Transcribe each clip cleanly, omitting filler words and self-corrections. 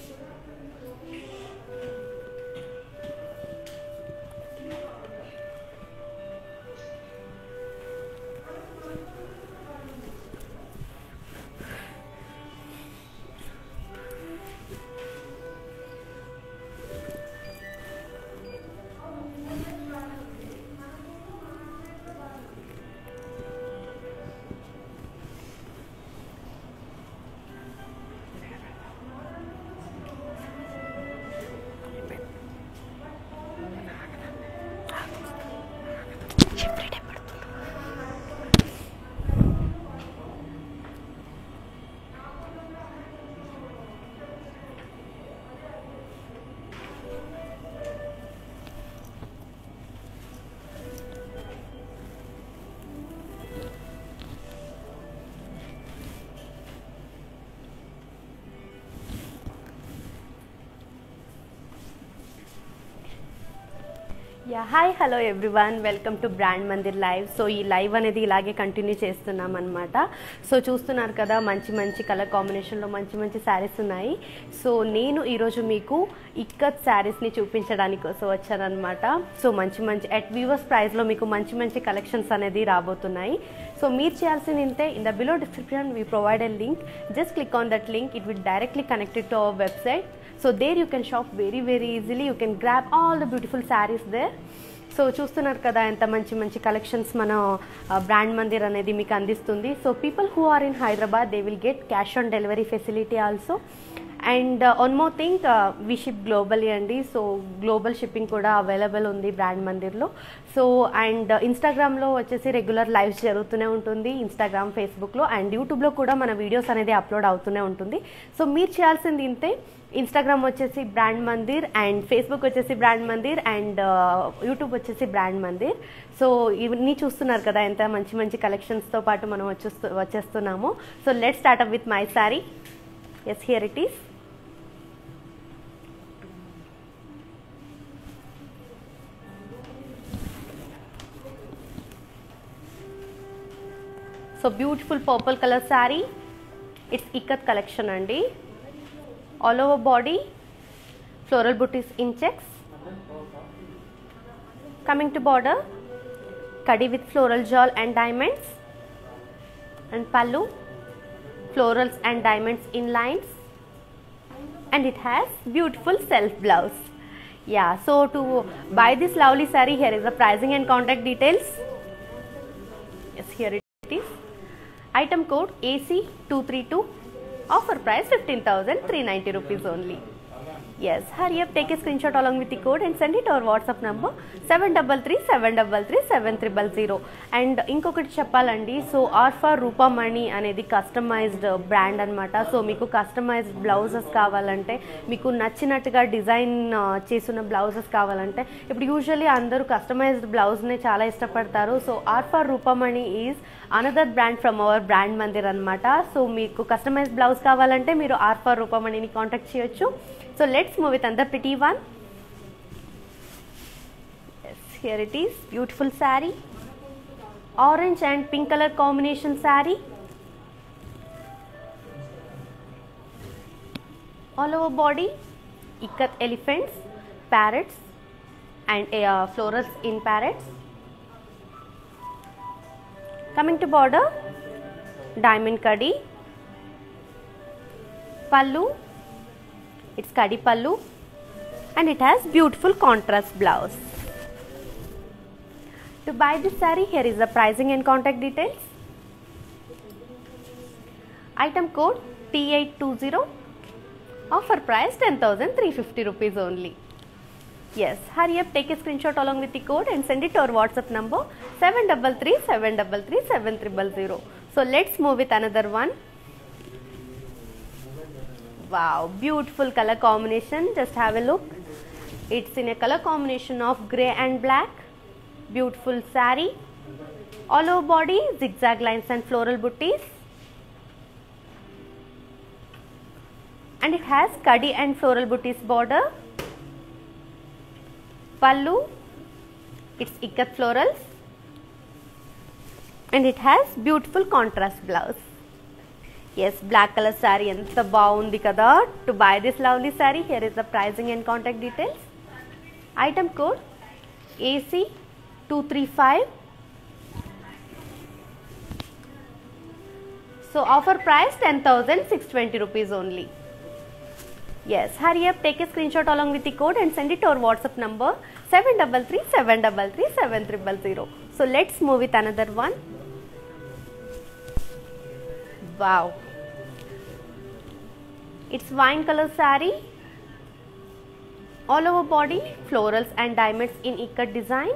Hi hello everyone, welcome to brand Mandir live. So ఈ live అనేది ఇలాగే కంటిన్యూ చేస్తున్నాం అనమాట. సో చూస్తున్నారు కదా, మంచి మంచి కలర్ కాంబినేషన్లో మంచి మంచి శారీస్ ఉన్నాయి. సో నేను ఈరోజు మీకు ఇక్కత్ శారీస్ని చూపించడానికి కోసం వచ్చానమాట. సో మంచి మంచి అట్ వ్యూవర్స్ ప్రైస్లో మీకు మంచి మంచి కలెక్షన్స్ అనేది రాబోతున్నాయి. సో మీరు చేయాల్సింది ఇంతే, in the below description we provide a link. Just click on that link, it will directly connected to our website. So there you can shop very easily. You can grab all the beautiful sarees there. So చూస్తున్నారు కదా, ఎంత మంచి మంచి collections మన brand Mandir అనేది మీకు అందిస్తుంది. So people who are in Hyderabad, they will get cash on delivery facility also. And one more thing, we ship globally అండి. సో గ్లోబల్ షిప్పింగ్ కూడా అవైలబుల్ ఉంది బ్రాండ్ మందిర్లో. సో అండ్ ఇన్స్టాగ్రామ్లో వచ్చేసి రెగ్యులర్ లైవ్స్ జరుగుతూనే ఉంటుంది, ఇన్స్టాగ్రామ్, ఫేస్బుక్లో అండ్ యూట్యూబ్లో కూడా మన వీడియోస్ అనేది అప్లోడ్ అవుతూనే ఉంటుంది. సో మీరు చేయాల్సింది ఇంతే, ఇన్స్టాగ్రామ్ వచ్చేసి బ్రాండ్ మందిర్ అండ్ ఫేస్బుక్ వచ్చేసి బ్రాండ్ మందిర్ అండ్ యూట్యూబ్ వచ్చేసి బ్రాండ్ మందిర్. సో ఇవన్నీ చూస్తున్నారు కదా, ఎంత మంచి మంచి కలెక్షన్స్తో పాటు మనం వచ్చేస్తున్నాము. So let's start up with my sari. Yes, here it is. So beautiful purple colour sari, it's ikat collection అండి. All over body, floral booties in checks. Coming to border, kadi with floral jewel and diamonds. And pallu, florals and diamonds in lines. And it has beautiful self blouse. Yeah, so to buy this lovely saree, here is the pricing and contact details. Yes, here it is. Item code AC232. Offer price 15,390 rupees only. Yes, hurry up, take a screenshot along with the code and send it to our WhatsApp number 7337337300. And ఇంకొకటి చెప్పాలండి, so ఆర్ఫర్ రూపమణి అనేది customized brand అనమాట. So మీకు customized blouses కావాలంటే, మీకు నచ్చినట్టుగా design చేసిన బ్లౌజెస్ కావాలంటే, ఇప్పుడు యూజువల్లీ అందరూ కస్టమైజ్డ్ బ్లౌజ్నే చాలా ఇష్టపడతారు. సో ఆర్ఫర్ Rupamani is another brand from our brand Mandir అనమాట. సో మీకు కస్టమైజ్డ్ బ్లౌజ్ కావాలంటే మీరు ఆర్ఫర్ రూపమణిని కాంటాక్ట్ చేయొచ్చు. So let's move with another pretty one. Yes, here it is. Beautiful saree, orange and pink color combination saree. All over body, ikat elephants, parrots and florals in parrots. Coming to border, diamond kadi, pallu. It's kadi pallu and it has beautiful contrast blouse. To buy this saree, here is the pricing and contact details. Item code T820. Offer price 10,350 rupees only. Yes, hurry up, take a screenshot along with the code and send it to our WhatsApp number 7337337300. So let's move with another one. Wow, beautiful color combination. Just have a look. It's in a color combination of grey and black. Beautiful saree. All over body, zigzag lines and floral booties. And it has kadi and floral booties border. Pallu, it's ikat florals. And it has beautiful contrast blouse. Yes, black color saree enta baagundi kada. To buy this lovely saree, here is the pricing and contact details. Item code AC235. So offer price 10,620 rupees only. Yes, hurry up, take a screenshot along with the code and send it to our WhatsApp number 733-733-7000. So let's move with another one. Wow. It's wine color saree. All over body, florals and diamonds in ikat design.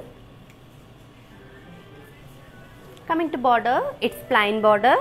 Coming to border, it's plain border.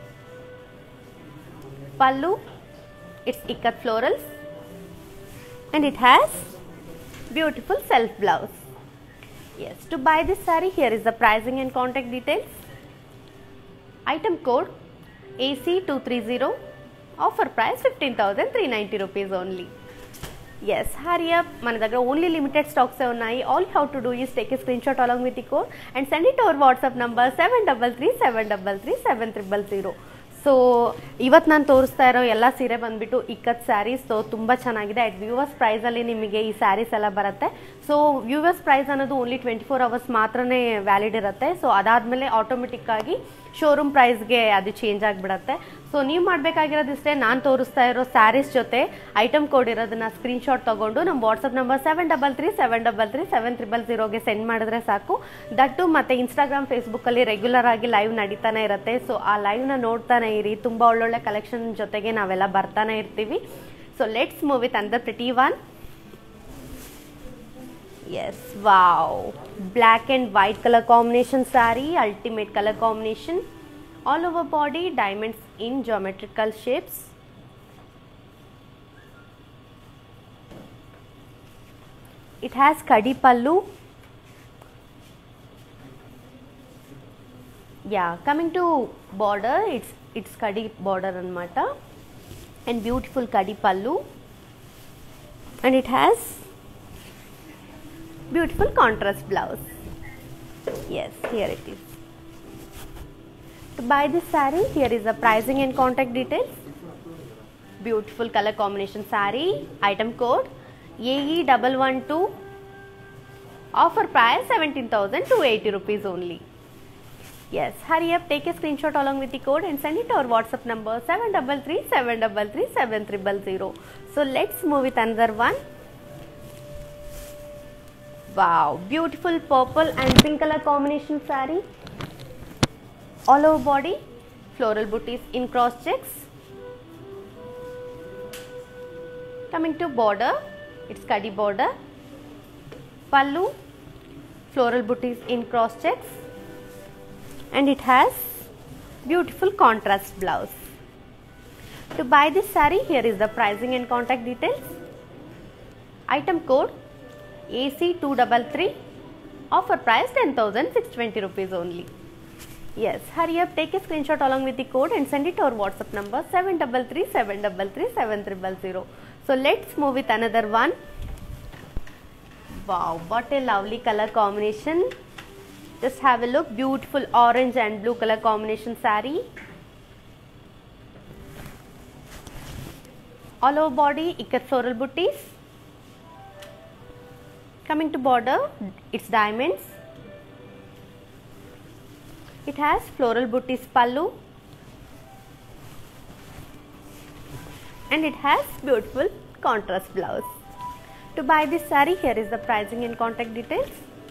Pallu, it's ikat florals. And it has beautiful self blouse. Yes, to buy this saree, here is the pricing and contact details. Item code AC230. Offer price 15,390 rupees only. Yes, hurry up. Mana daggara only limited stocks unnayi. All you have to do is take a screenshot along with the code and send it to our WhatsApp number 733-733-7000. So ಇವತ್ತು ನಾನು ತೋರಿಸ್ತಾ ಇರೋ ಎಲ್ಲ ಸೀರೆ ಬಂದುಬಿಟ್ಟು ikat saris. So ತುಂಬ ಚೆನ್ನಾಗಿದೆ. At viewers ಪ್ರೈಸಲ್ಲಿ ನಿಮಗೆ ಈ ಸ್ಯಾರೀಸ್ ಎಲ್ಲ ಬರುತ್ತೆ. ಸೊ ವ್ಯೂವರ್ಸ್ ಪ್ರೈಸ್ ಅನ್ನೋದು ಓನ್ಲಿ 24 hours ಮಾತ್ರನೇ ವ್ಯಾಲಿಡ್ ಇರುತ್ತೆ. ಸೊ ಅದಾದಮೇಲೆ ಆಟೋಮೆಟಿಕ್ಕಾಗಿ ಶೋರೂಮ್ ಪ್ರೈಸ್ಗೆ ಅದು ಚೇಂಜ್ ಆಗಿಬಿಡುತ್ತೆ. ಸೊ ನೀವು ಮಾಡಬೇಕಾಗಿರೋದಿಷ್ಟೇ, ನಾನು ತೋರಿಸ್ತಾ ಇರೋ ಸ್ಯಾರೀಸ್ ಜೊತೆ ಐಟಮ್ ಕೋಡ್ ಇರೋದನ್ನ ಸ್ಕ್ರೀನ್ಶಾಟ್ ತೊಗೊಂಡು ನಮ್ಮ ವಾಟ್ಸಪ್ ನಂಬರ್ 733-733-7000ಗೆ ಸೆಂಡ್ ಮಾಡಿದ್ರೆ ಸಾಕು. ದಟ್ಟು ಮತ್ತು ಇನ್ಸ್ಟಾಗ್ರಾಮ್ ಫೇಸ್ಬುಕ್ಕಲ್ಲಿ ರೆಗ್ಯುಲರ್ ಆಗಿ ಲೈವ್ ನಡೀತಾನೆ ಇರುತ್ತೆ. ಸೊ ಆ ಲೈವ್ನ ನೋಡ್ತಾನೆ ಇರಿ. ತುಂಬ ಒಳ್ಳೊಳ್ಳೆ ಕಲೆಕ್ಷನ್ ಜೊತೆಗೆ ನಾವೆಲ್ಲ ಬರ್ತಾನೆ ಇರ್ತೀವಿ. So let's move with another pretty one. Yes, wow, black and white color combination saree, ultimate color combination. All over body, diamonds in geometrical shapes. It has kadi pallu. Yeah, coming to border, it's kadi border anamata, and beautiful kadi pallu, and it has beautiful contrast blouse. Yes, here it is. To buy this saree, here is the pricing and contact details. Beautiful color combination saree. Item code AE112. Offer price 17,280 rupees only. Yes, hurry up, take a screenshot along with the code and send it to our WhatsApp number 733-733-7000. So let's move with another one. Wow, beautiful purple and pink color combination saree. All over body, floral booties in cross checks. Coming to border, it's kadi border. Pallu, floral booties in cross checks, and it has beautiful contrast blouse. To buy this saree, here is the pricing and contact details. Item code AC233. Offer price 10,620 rupees only. Yes, hurry up, take a screenshot along with the code and send it to our WhatsApp number 733-733-7000. So let's move with another one. Wow, what a lovely color combination. Just have a look. Beautiful orange and blue color combination saree. All over body, ikat floral booties. Coming to border, it's diamonds. It has floral booties pallu, and it has beautiful contrast blouse. To buy this saree, here is the pricing and contact details.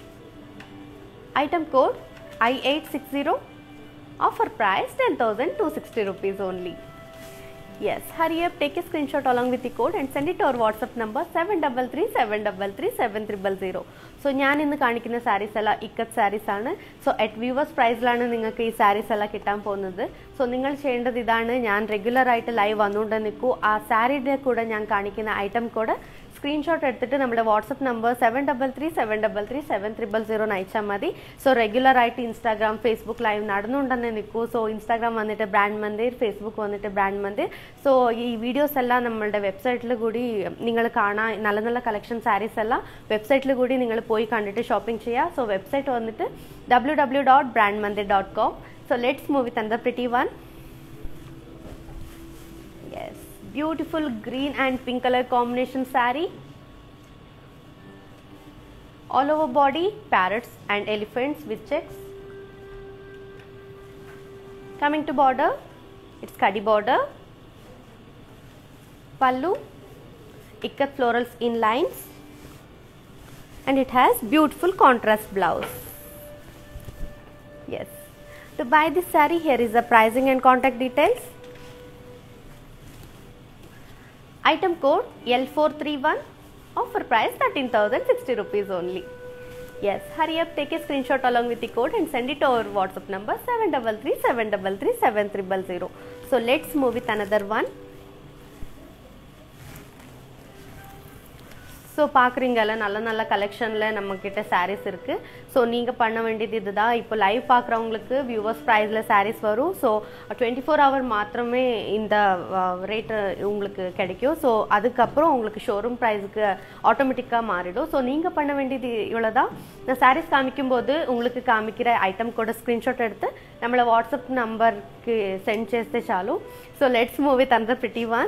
Item code I860. Offer price 10,260 rupees only. Yes, hurry up, take a screenshot along with the code and send it to our WhatsApp number 733-733-7000. So ഞാൻ ഇന്ന് കാണിക്കുന്ന സാരീസ് എല്ലാം ഇക്കത്ത് സാരീസ് ആണ്. So at viewers പ്രൈസിലാണ് നിങ്ങൾക്ക് ഈ സാരീസ് എല്ലാം കിട്ടാൻ പോകുന്നത്. സോ നിങ്ങൾ ചെയ്യേണ്ടത് ഇതാണ്, ഞാൻ റെഗുലർ ആയിട്ട് ലൈവ് വന്നുകൊണ്ട് നിൽക്കൂ. ആ സാരിയുടെ കൂടെ ഞാൻ കാണിക്കുന്ന ഐറ്റം കൂടെ സ്ക്രീൻഷോട്ട് എടുത്തിട്ട് നമ്മുടെ വാട്സപ്പ് നമ്പർ 733-733-7000 അയച്ചാൽ മതി. സോ റെഗുലർ ആയിട്ട് ഇൻസ്റ്റാഗ്രാം ഫേസ്ബുക്ക് ലൈവ് നടന്നുകൊണ്ടെന്നെ നിൽക്കൂ. സോ ഇൻസ്റ്റാഗ്രാം വന്നിട്ട് ബ്രാൻഡ് മന്ദിർ, ഫേസ്ബുക്ക് വന്നിട്ട് ബ്രാൻഡ് മന്ദിർ. സോ ഈ വീഡിയോസ് എല്ലാം നമ്മളുടെ വെബ്സൈറ്റിൽ കൂടി നിങ്ങൾ കാണാൻ, നല്ല നല്ല കളക്ഷൻ സാരീസ് എല്ലാം വെബ്സൈറ്റിൽ കൂടി നിങ്ങൾ പോയി കണ്ടിട്ട് ഷോപ്പിംഗ് ചെയ്യുക. സോ വെബ്സൈറ്റ് വന്നിട്ട് www.brandmandir.com. So let's move with another pretty one. beautiful green and pink color combination saree. All over body parrots and elephants with checks. Coming to border, it's khadi border. Pallu, ikat florals in lines, and it has beautiful contrast blouse. Yes. To buy this saree, here is the pricing and contact details. Item code L431, offer price 13,060 rupees only. Yes, hurry up, take a screenshot along with the code and send it to our WhatsApp number 733-733-7300. So let's move with another one. So பார்க்குறீங்கல்ல நல்ல நல்ல கலெக்ஷனில் நம்மக்கிட்ட சாரீஸ் இருக்குது. So நீங்கள் பண்ண வேண்டியது இதுதான். இப்போ லைவ் பார்க்குறவங்களுக்கு வியூவர்ஸ் ப்ரைஸில் சாரீஸ் வரும். ஸோ 24 ஹவர் மாத்திரமே இந்த ரேட்டு உங்களுக்கு கிடைக்கும். ஸோ அதுக்கப்புறம் உங்களுக்கு ஷோரூம் ப்ரைஸுக்கு ஆட்டோமேட்டிக்காக மாறிடும். ஸோ நீங்கள் பண்ண வேண்டியது இவ்வளோ தான். நான் சாரீஸ் காமிக்கும்போது உங்களுக்கு காமிக்கிற ஐட்டம் கூட ஸ்க்ரீன்ஷாட் எடுத்து நம்மளை வாட்ஸ்அப் నంబర్కి సెండ్ చేస్తే చాలు. So let's move with another pretty one.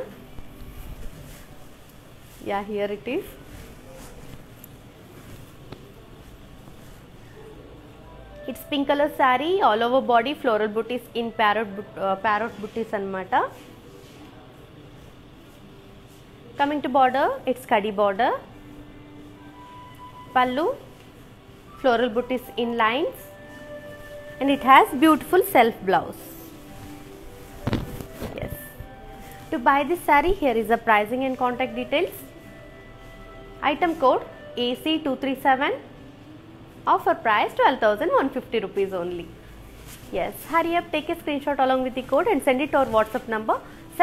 Yeah, here it is. It's pink color saree, all over body floral booties in parrot booties anamata. Coming to border, it's khadi border. Pallu, floral booties in lines, and it has beautiful self blouse. Yes. To buy this saree, here is the pricing and contact details. Item code AC237. Offer price 12,150 rupees only. Yes, hurry up, take a screenshot along with the code and send it to our WhatsApp number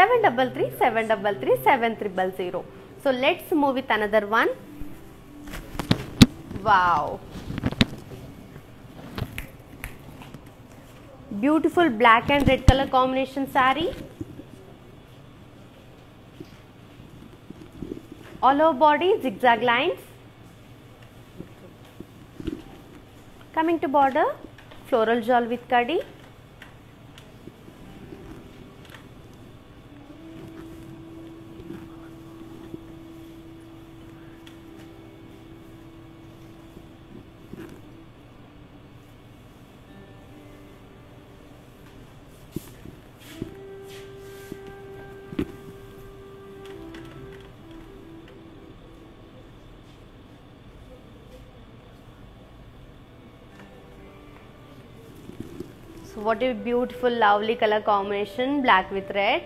733-733-7300. So let's move with another one. Wow, beautiful black and red color combination saree. All over body zigzag lines. Coming to border, floral jewel with kadi. So what a beautiful lovely color combination, black with red.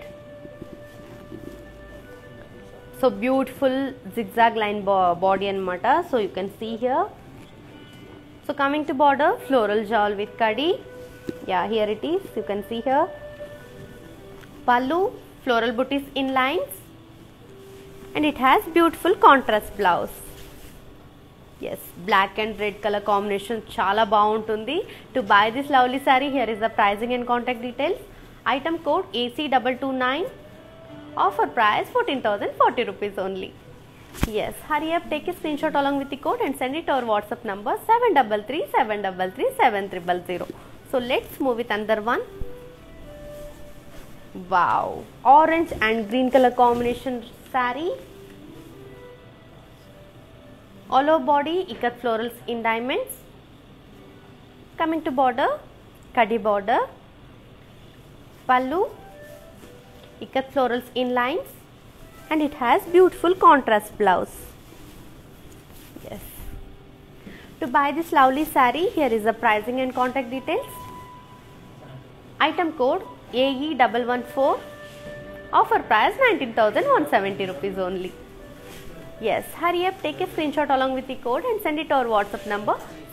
So beautiful zigzag line body anamata. So you can see here. So coming to border, floral jewel with kadi. Yeah, here it is, you can see here. Pallu, floral booties in lines, and it has beautiful contrast blouse. Yes, black and red color combination chala baaguntundi. To buy this lovely saree, here is the pricing and contact details. Item code AC229. Offer price 14,040 rupees only. Yes, hurry up, take a screenshot along with the code and send it to our WhatsApp number 733-733-7300. So let's move with another one. Wow, orange and green color combination saree. All over body ikat florals in diamonds. Coming to border, khadi border. Pallu, ikat florals in lines, and it has beautiful contrast blouse. Yes. To buy this lovely saree, here is the pricing and contact details. Item code AE114. Offer price 19,170 rupees only. Yes, hurry up, take a screenshot along with the code and send it to our WhatsApp number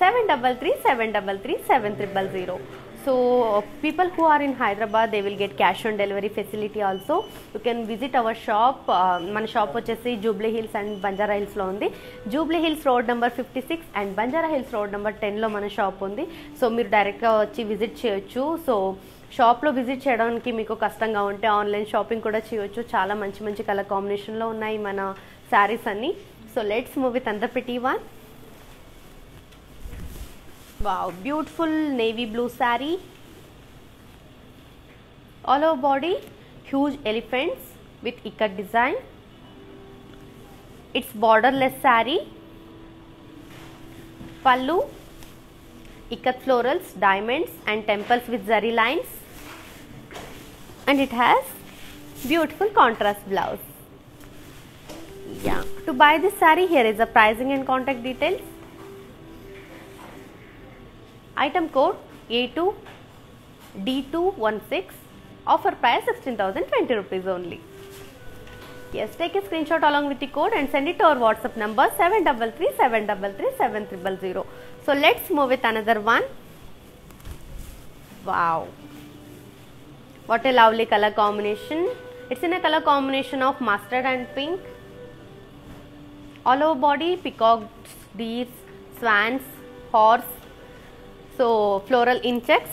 733-733-7300. So people who are in Hyderabad, they will get cash on delivery facility also. You can visit our shop. మన shop వచ్చేసి Jubilee Hills and Banjara హిల్స్లో ఉంది. Jubilee Hills road number 56 and Banjara Hills road number 10లో మన shop ఉంది. So మీరు డైరెక్ట్గా వచ్చి విజిట్ చేయొచ్చు. సో షాప్లో విజిట్ చేయడానికి మీకు కష్టంగా ఉంటే ఆన్లైన్ షాపింగ్ కూడా చేయొచ్చు. చాలా మంచి మంచి కలర్ కాంబినేషన్లో ఉన్నాయి మన sarees anni. So let's move with another pretty one. Wow, beautiful navy blue saree. All over body huge elephants with ikat design. It's borderless saree. Pallu, ikat florals, diamonds and temples with zari lines, and it has beautiful contrast blouse. Yeah, to buy this saree, here is the pricing and contact details. Item code A2D216, offer price 16,020 rupees only. Yes, take a screenshot along with the code and send it to our WhatsApp number 733-733-7000. So let's move with another one. Wow, what a lovely color combination. It's in a color combination of mustard and pink. All over body, peacocks, deers, swans, horse, so floral insects.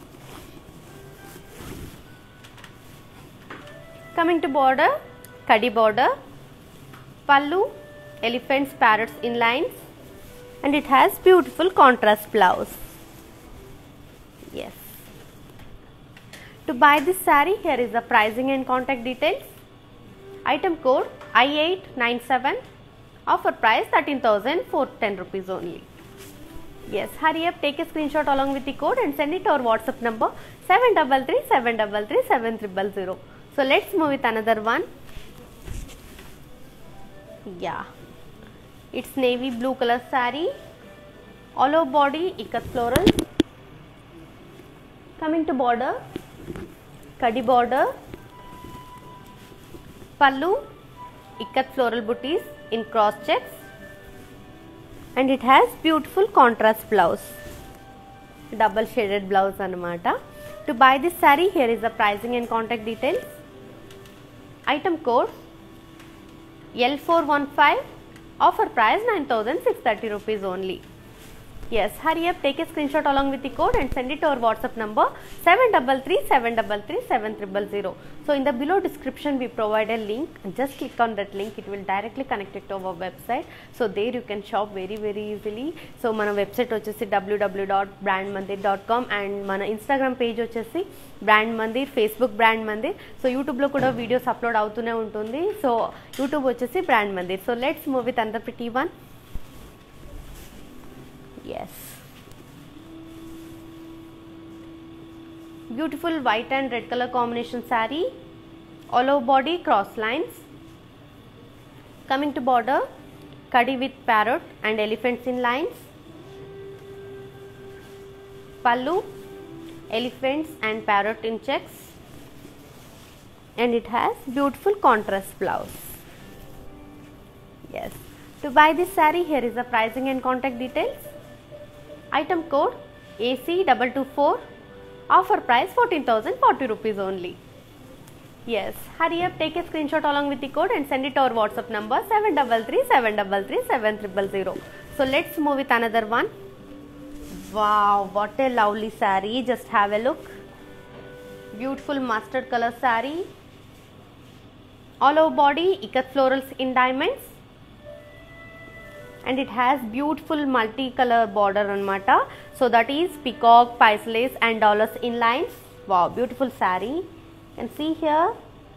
Coming to border, kadi border. Pallu, elephants, parrots in lines, and it has beautiful contrast blouse. Yes. To buy this saree, here is the pricing and contact details. Item code I897, offer price 13,410 rupees only. Yes, hurry up, take a screenshot along with the code and send it to our WhatsApp number 733-733-7000. So let's move with another one. Yeah, it's navy blue color saree. All over body, ikat floral. Coming to border, kadi border. Pallu, ikat floral booties in cross checks, and it has beautiful contrast blouse, double shaded blouse anamata. To buy this saree, here is the pricing and contact details. Item code L415, offer price 9,630 rupees only. Yes, hurry up, take a screenshot along with the code and send it to our WhatsApp number 733-733-7000. So in the below description we provide a link, just click on that link, it will directly connect it to our website. So there you can shop very easily. So mana website vachesi www.brandmandir.com and mana Instagram page vachesi Brand Mandir, Facebook Brand Mandir. So YouTube lo kuda videos upload avutune untundi. So YouTube vachesi Brand Mandir. So let's move with another pretty one. Yes, beautiful white and red color combination saree. All over body, cross lines. Coming to border, kadi with parrot and elephants in lines. Pallu, elephants and parrot in checks, and it has beautiful contrast blouse. Yes, to buy this saree, here is the pricing and contact details. Item code AC224, offer price 14,040 rupees only. Yes, hurry up, take a screenshot along with the code and send it to our WhatsApp number 733-733-7000. So let's move with another one. Wow, what a lovely saree, just have a look. Beautiful mustard color saree. All over body, ikat florals in diamonds, and it has beautiful multicolor border anamata. So that is peacock, paisley and dollars in lines. Wow, beautiful saree. You can see here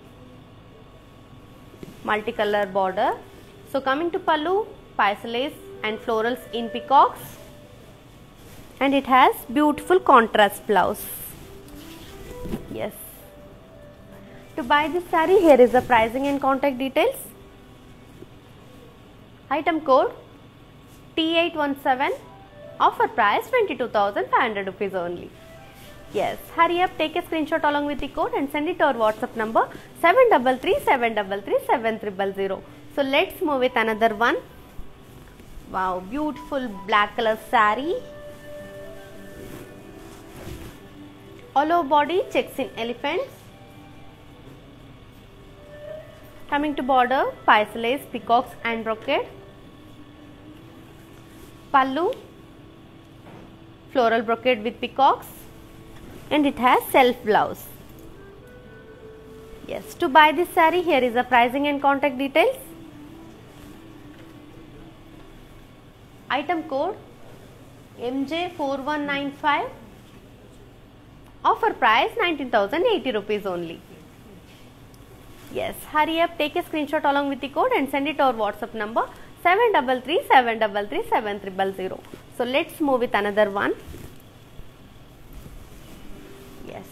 multicolor border. So coming to pallu, paisley and florals in peacocks, and it has beautiful contrast blouse. Yes. To buy this saree, here is the pricing and contact details. Item code T817, offer price 22,500 rupees only. Yes, hurry up, take a screenshot along with the code and send it to our WhatsApp number 733-733-7000. So let's move with another one. Wow, beautiful black color saree. All over body, checks in elephants. Coming to border, paisley, peacocks and brocade. Pallu, floral brocade with peacocks, and it has self blouse. Yes, to buy this saree, here is the pricing and contact details. Item code MJ4195, offer price 19,080 rupees only. Yes, hurry up, take a screenshot along with the code and send it to our WhatsApp number 733-733-7300. So let's move with another one. Yes,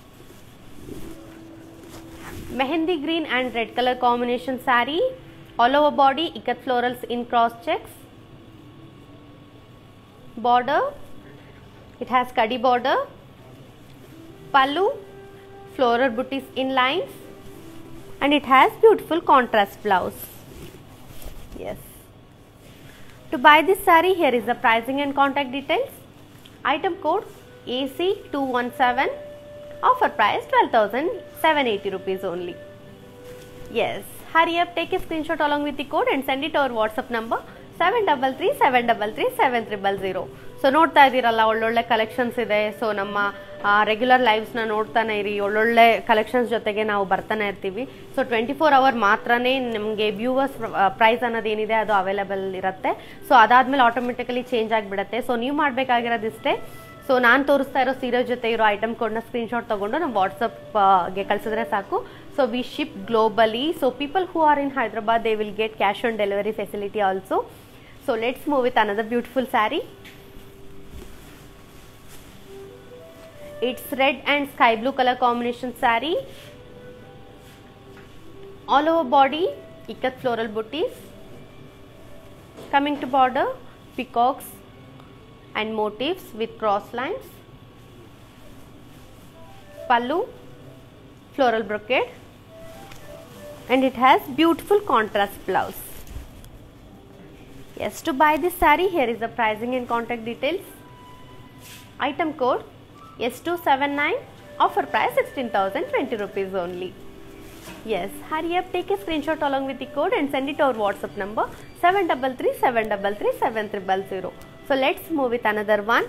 mehendi green and red color combination saree, all over body ikat florals in cross checks, border, it has kadi border, pallu, floral booties in lines, and it has beautiful contrast blouse. Yes. To buy this saree, here is the pricing and contact details. Item code AC217, offer price 12,780 rupees only. Yes, hurry up, take a screenshot along with the code and send it to our WhatsApp number 733-733-7300. So ನೋಡ್ತಾ ಇದ್ದೀರಲ್ಲ, ಒಳ್ಳೊಳ್ಳೆ collections ಇದೆ. So ನಮ್ಮ regular ಲೈವ್ಸ್ನ ನೋಡ್ತಾನೆ ಇರಿ, ಒಳ್ಳೊಳ್ಳೆ collections ಜೊತೆಗೆ ನಾವು ಬರ್ತಾನೆ ಇರ್ತೀವಿ. ಸೊ 24 ಅವರ್ ಮಾತ್ರನೇ ನಮಗೆ ವ್ಯೂವರ್ಸ್ ಪ್ರೈಸ್ ಅನ್ನೋದೇನಿದೆ ಅದು ಅವೈಲೇಬಲ್ ಇರುತ್ತೆ. ಸೊ ಅದಾದಮೇಲೆ ಆಟೋಮೆಟಿಕಲಿ ಚೇಂಜ್ ಆಗಿಬಿಡುತ್ತೆ. ಸೊ ನೀವು ಮಾಡಬೇಕಾಗಿರೋದಿಷ್ಟೇ, ಸೊ ನಾನು ತೋರಿಸ್ತಾ ಇರೋ ಸೀರೆ ಜೊತೆ ಇರೋ ಐಟಮ್ ಕೋಡ್ನ ಸ್ಕ್ರೀನ್ಶಾಟ್ ತೊಗೊಂಡು ನಮ್ಮ ವಾಟ್ಸಪ್ಗೆ ಕಳಿಸಿದ್ರೆ ಸಾಕು. So we ship globally. So people who are in Hyderabad, they will get cash on delivery facility also. So let's move with another beautiful sari. It's red and sky blue color combination saree, all over body ikat floral booties, coming to border peacocks and motifs with cross lines, pallu floral brocade, and it has beautiful contrast blouse. Yes, to buy this saree, here is the pricing and contact details. Item code S279, offer price 16,020 rupees only. Yes, hurry up, take a screenshot along with the code and send it to our WhatsApp number 733-733-7300. So let's move with another one.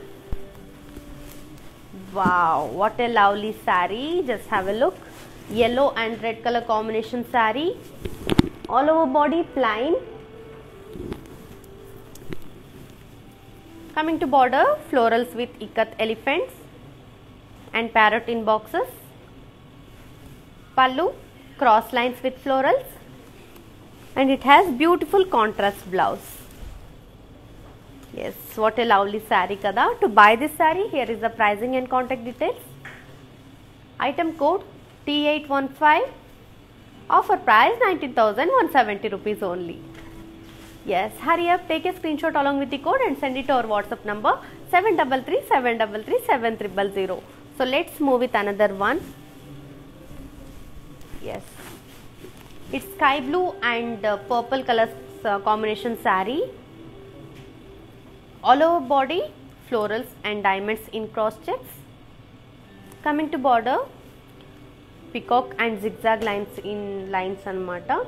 Wow, what a lovely saree. Just have a look. Yellow and red color combination saree, all over body plain, coming to border florals with ikat elephants and parrot in boxes, pallu cross lines with florals, and it has beautiful contrast blouse. Yes, what a lovely saree kada. To buy this saree, here is the pricing and contact details. Item code T815, offer price 19,170 rupees only. Yes, hurry up, take a screenshot along with the code and send it to our WhatsApp number 733-733-7300. So let's move with another one. Yes, it's sky blue and purple colors combination saree, all over body florals and diamonds in cross checks, coming to border peacock and zigzag lines in lines anamata,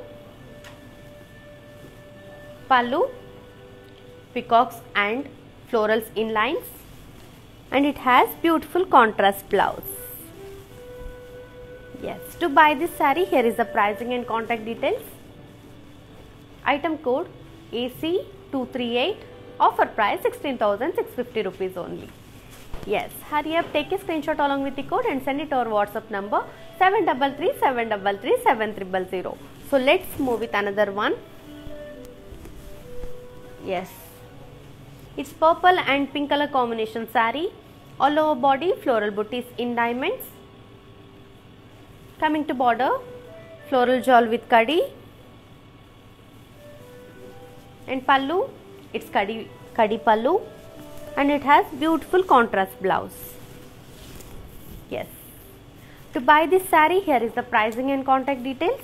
pallu peacocks and florals in lines, and it has beautiful contrast blouse. Yes, to buy this saree, here is the pricing and contact details. Item code AC238, offer price 16,650 rupees only. Yes, hurry up, take a screenshot along with the code and send it to our WhatsApp number 733-733-7300. So let's move with another one. Yes, it's purple and pink color combination saree, all over body floral booties in diamonds, coming to border floral jewel with kadi, and pallu, it's kadi pallu, and it has beautiful contrast blouse. Yes, to buy this saree, here is the pricing and contact details.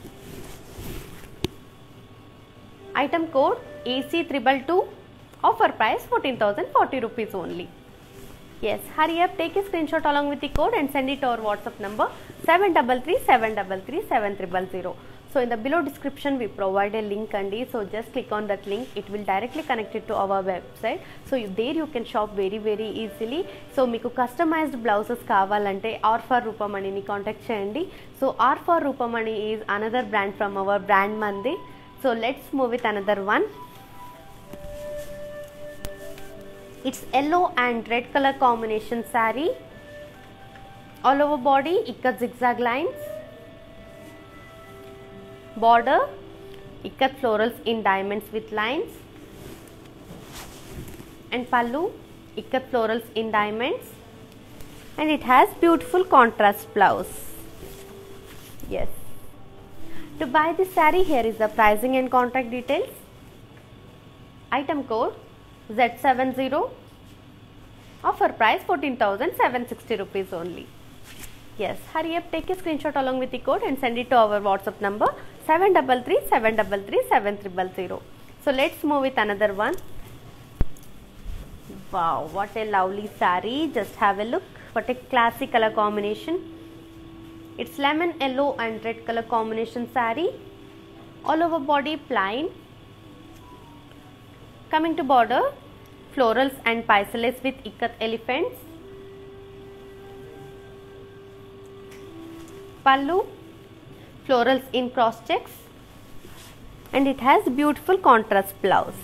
Item code AC222, offer price 14,040 rupees only. Yes, hurry up, take a screenshot along with the code and send it to our WhatsApp number 733-733-7300. So in the below description we provide a link andi, so just click on that link, it will directly connect it to our website. So there you can shop very easily. So meeku customized blouses kavalante R for Rupamani ni contact cheyandi. So R for Rupamani is another brand from our brand Mandir. So let's move with another one. It's yellow and red color combination saree, all over body ikat zigzag lines, border, ikat florals in diamonds with lines, and pallu, ikat florals in diamonds, and it has beautiful contrast blouse. Yes. To buy this saree, here is the pricing and contact details. Item code Z70. Offer price 14,760 rupees only. Yes, hurry up, take a screenshot along with the code and send it to our WhatsApp number 733-733-7000. So let's move with another one. Wow, what a lovely saree. Just have a look. What a classic color combination. It's lemon yellow and red color combination saree. All over body plain. Coming to border, florals and pisces with ikat elephants. Pallu, florals in cross checks, and it has beautiful contrast blouse.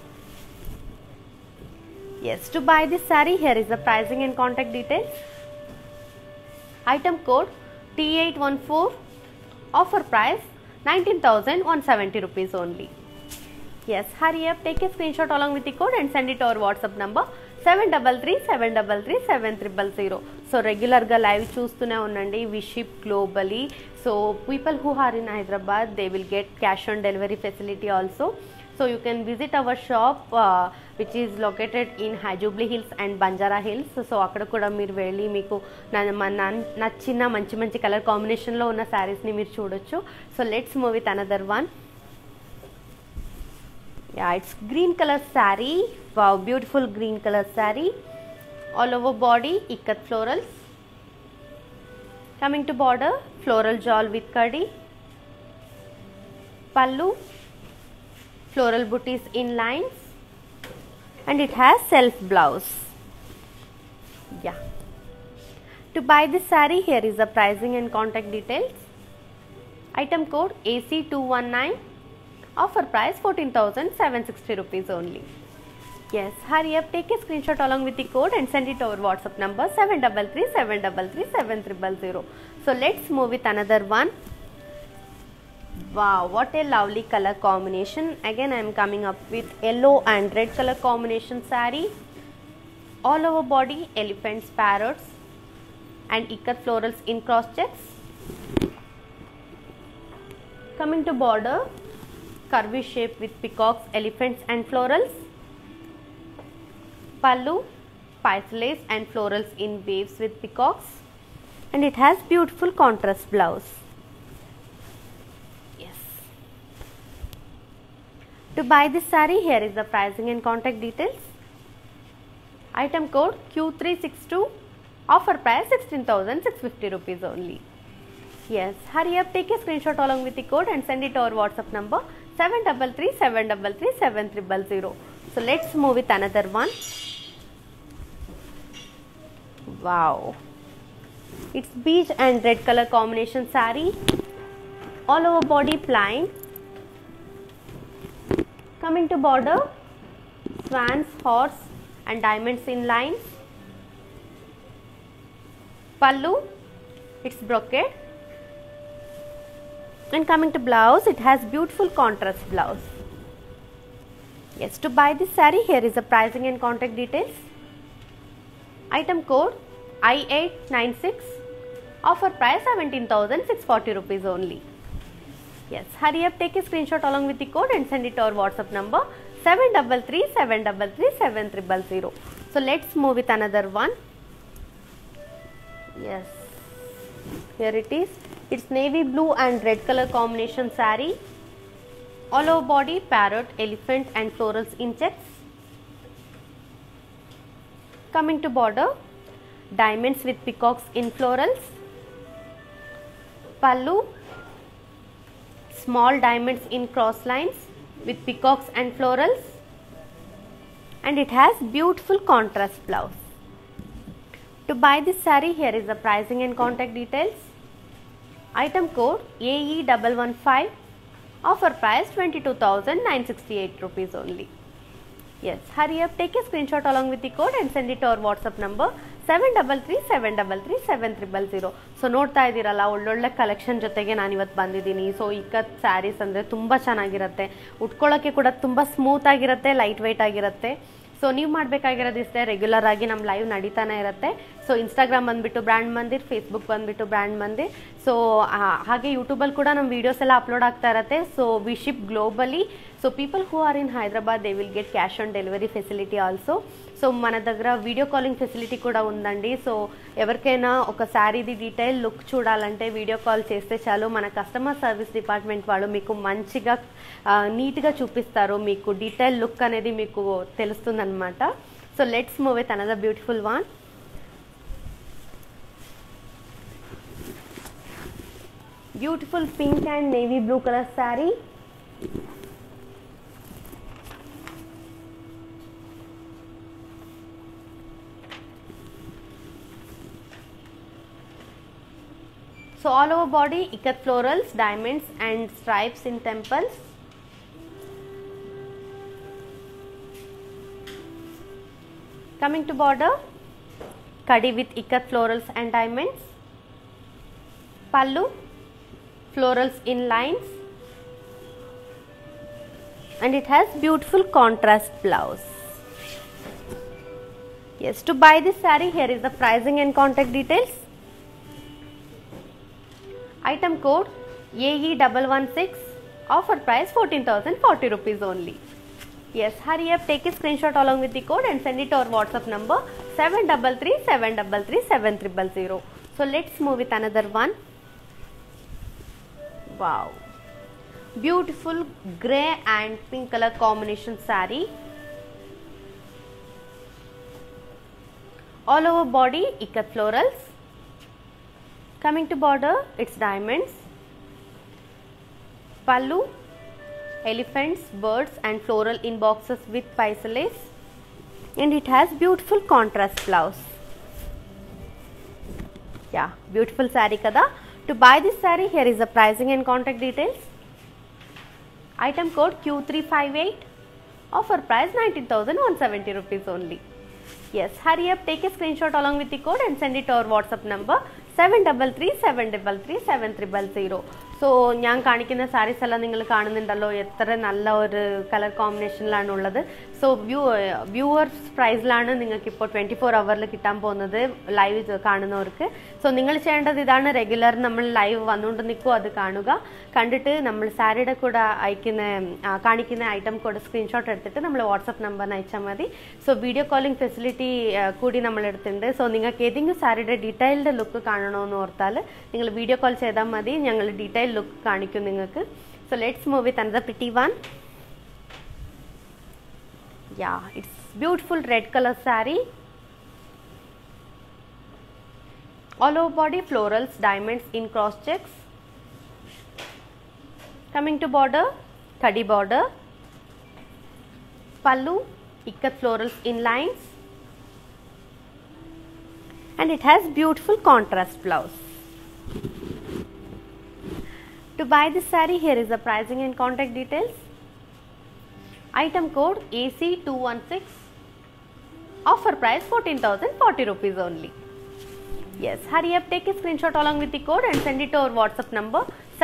Yes, to buy this saree, here is the pricing and contact details. Item code T814. Offer price 19,170 rupees only. Yes, hurry up, take a screenshot along with the code and send it to our WhatsApp number 733-733-7000. So regular ga live choostune unnandi. We ship globally. So people who are in Hyderabad, they will get cash on delivery facility also. So you can visit our shop which is located in Jubilee Hills and Banjara Hills. So akkada kuda meer velli meeku nachina manchi color combination lo unna sarees ni meer chudochu. So let's move with another one. Yeah, it's green color saree. Wow, beautiful green color saree. All over body, ikat florals. Coming to border, floral jewel with kadi. Pallu, floral booties in lines, and it has self blouse. Yeah. To buy this saree, here is the pricing and contact details. Item code AC219. Offer price 14,760 rupees only. Yes, hurry up, take a screenshot along with the code and send it to our WhatsApp number 733-733-7000. So let's move with another one. Wow, what a lovely color combination. Again, I am coming up with yellow and red color combination saree. All over body, elephants, parrots, and ikat florals in cross checks. Coming to border, curvy shape with peacocks, elephants, and florals. Pallu, pisces and florals in waves with peacocks, and it has beautiful contrast blouse. Yes. To buy this saree, here is the pricing and contact details. Item code Q362. Offer price 16,650 rupees only. Yes, hurry up, take a screenshot along with the code and send it to our WhatsApp number 733-733-7000. So let's move with another one. Wow, it's beige and red color combination saree. All over body plain. Coming to border, swans, horse, and diamonds in lines. Pallu, it's brocade. And coming to blouse, it has beautiful contrast blouse. Yes, to buy this saree, here is the pricing and contact details. Item code I896. Offer price 17,640 rupees only. Yes, hurry up, take a screenshot along with the code and send it to our WhatsApp number 733-733-7000. So let's move with another one. Yes, here it is. It's navy blue and red color combination saree. All over body, parrot, elephant, and florals in checks. Coming to border, diamonds with peacocks in florals. Pallu, small diamonds in cross lines with peacocks and florals, and it has beautiful contrast blouse. To buy this saree, here is the pricing and contact details. Item code AE115. Offer price 22,968 rupees only. Yes, hurry up, take a screenshot along with the code and send it to our WhatsApp number 7337337300. So ನೋಡ್ತಾ ಇದ್ದೀರಲ್ಲ, ಒಳ್ಳೊಳ್ಳೆ collection ಜೊತೆಗೆ ನಾನು ಇವತ್ತು ಬಂದಿದ್ದೀನಿ. So ikat saris ಅಂದರೆ ತುಂಬ ಚೆನ್ನಾಗಿರುತ್ತೆ, ಉಟ್ಕೊಳ್ಳೋಕ್ಕೆ ಕೂಡ ತುಂಬ ಸ್ಮೂತ್ ಆಗಿರುತ್ತೆ, ಲೈಟ್ ವೆಯ್ಟ್ ಆಗಿರುತ್ತೆ. ಸೊ ನೀವು ಮಾಡಬೇಕಾಗಿರೋದಿಷ್ಟೇ, ರೆಗ್ಯುಲರ್ ಆಗಿ ನಮ್ಮ ಲೈವ್ ನಡೀತಾನೆ ಇರುತ್ತೆ. ಸೊ ಇನ್ಸ್ಟಾಗ್ರಾಮ್ ಬಂದುಬಿಟ್ಟು ಬ್ರ್ಯಾಂಡ್ ಮಂದಿರ್, ಫೇಸ್ಬುಕ್ ಬಂದುಬಿಟ್ಟು ಬ್ರ್ಯಾಂಡ್ ಮಂದಿರ್. ಸೊ ಹಾಗೆ ಯೂಟ್ಯೂಬಲ್ಲಿ ಕೂಡ ನಮ್ಮ ವೀಡಿಯೋಸ್ ಎಲ್ಲ ಅಪ್ಲೋಡ್ ಆಗ್ತಾ ಇರುತ್ತೆ. So we ship globally. So people who are in Hyderabad they will get cash on delivery facility also. So మన దగ్గర వీడియో కాలింగ్ ఫెసిలిటీ కూడా ఉందండి. సో ఎవరికైనా ఒక శారీది డీటెయిల్ లుక్ చూడాలంటే వీడియో కాల్ చేస్తే చాలు, మన కస్టమర్ సర్వీస్ డిపార్ట్మెంట్ వాళ్ళు మీకు మంచిగా నీట్గా చూపిస్తారు, మీకు డీటెయిల్ లుక్ అనేది మీకు తెలుస్తుందన్నమాట. So let's move with another beautiful one. Beautiful pink and navy blue colour sari. So all over body ikat florals, diamonds and stripes in temples. Coming to border, kadi with ikat florals and diamonds. Pallu, florals in lines, and it has beautiful contrast blouse. Yes, to buy this saree, here is the pricing and contact details. Item code AE116, offer price 14,040 rupees only. Yes, hurry up, take a screenshot along with the code and send it to our WhatsApp number 7337337300. So let's move with another one. Wow, beautiful grey and pink color combination saree. All over body ikat florals. Coming to border, it's diamonds. Pallu, elephants, birds and floral in boxes with paisa lace, and it has beautiful contrast blouse. Yeah, beautiful saree kada. To buy this saree, here is the pricing and contact details. Item code Q358, offer price 19,170 rupees only. Yes, hurry up, take a screenshot along with the code and send it to our WhatsApp number 7337337300. So ഞാൻ കാണിക്കുന്ന സാരീസ് എല്ലാം നിങ്ങൾ കാണുന്നുണ്ടല്ലോ, എത്ര നല്ല ഒരു colour കോമ്പിനേഷനിലാണുള്ളത്. So viewers പ്രൈസിലാണ് നിങ്ങൾക്കിപ്പോൾ 24 hours കിട്ടാൻ പോകുന്നത് ലൈവ് കാണുന്നവർക്ക്. സോ നിങ്ങൾ ചെയ്യേണ്ടത് ഇതാണ്, റെഗുലർ നമ്മൾ ലൈവ് വന്നുകൊണ്ട് നിൽക്കും, അത് കാണുക. കണ്ടിട്ട് നമ്മൾ സാരിയുടെ കൂടെ കാണിക്കുന്ന ഐറ്റം കൂടെ സ്ക്രീൻഷോട്ട് എടുത്തിട്ട് നമ്മൾ വാട്സപ്പ് നമ്പറിന് അയച്ചാൽ മതി. സോ വീഡിയോ കോളിംഗ് ഫെസിലിറ്റി കൂടി നമ്മൾ എടുത്തിട്ടുണ്ട്. സോ നിങ്ങൾക്ക് ഏതെങ്കിലും സാരിയുടെ ഡീറ്റെയിൽഡ് ലുക്ക് കാണണമെന്ന് ഓർത്താൽ നിങ്ങൾ വീഡിയോ കോൾ ചെയ്താൽ മതി, ഞങ്ങൾ ഡീറ്റെയിൽ ലുക്ക് കാണിക്കും നിങ്ങൾക്ക്. So let's move with another pretty one. Yeah, it's beautiful red color saree. All over body florals, diamonds in cross checks. Coming to border, khadi border. Pallu, ikat florals in lines, and it has beautiful contrast blouse. To buy this saree, here is the pricing and contact details. Item code AC216, offer price 14,040 rupees only. Yes, hurry up, take a screenshot along with the code and send it to our WhatsApp number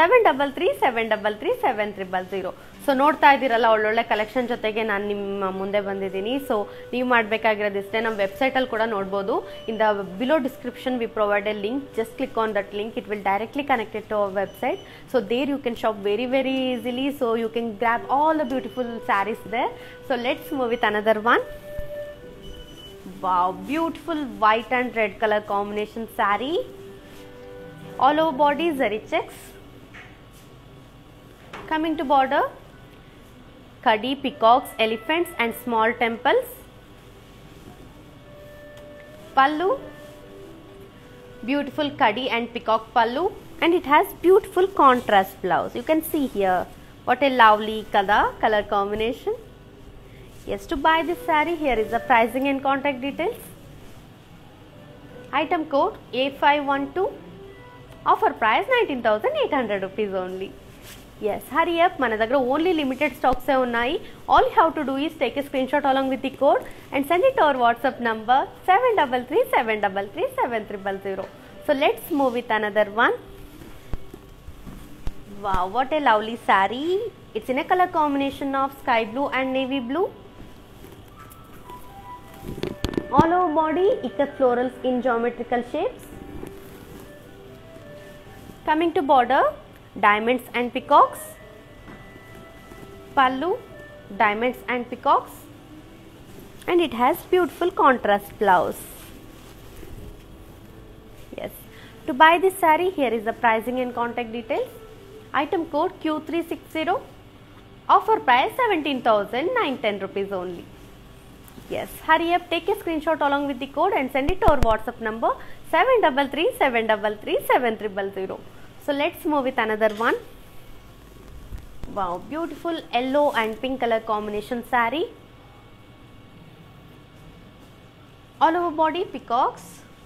7337337300. So ನೋಡ್ತಾ ಇದ್ದೀರಲ್ಲ, ಒಳ್ಳೊಳ್ಳೆ collection ಜೊತೆಗೆ ನಾನು ನಿಮ್ಮ ಮುಂದೆ ಬಂದಿದ್ದೀನಿ. So ನೀವು ಮಾಡಬೇಕಾಗಿರೋದಿಷ್ಟೇ, ನಮ್ಮ ವೆಬ್ಸೈಟಲ್ಲಿ ಕೂಡ ನೋಡ್ಬೋದು. In the below description we provide a link, just click on that link, it will directly connected to our website. So there you can shop very easily. So you can grab all the beautiful sarees there. So let's move with another one. Wow, beautiful white and red color combination saree. All over body zari checks. Coming to border, khadi, peacocks, elephants and small temples. Pallu, beautiful khadi and peacock pallu, and it has beautiful contrast blouse. You can see here what a lovely color combination. Yes, to buy this saree, here is the pricing and contact details. Item code A512, offer price 19,800 rupees only. Yes, hurry up. మన దగ్గర only limited stocks ఉన్నాయి. All you have to do is take a screen shot along with the code and send it our WhatsApp number 7337337300. So let's move with another one. Wow, what a lovely saree. It's in a color combination of sky blue and navy blue. All over body ikat florals in geometrical shapes. Coming to border, diamonds and peacocks. Pallu, diamonds and peacocks, and it has beautiful contrast blouse. Yes, to buy this saree, here is the pricing and contact details. Item code Q360, offer price 17,910 rupees only. Yes, hurry up, take a screenshot along with the code and send it to our WhatsApp number 7337337300. So let's move with another one. Wow, beautiful yellow and pink color combination saree. All over body peacocks.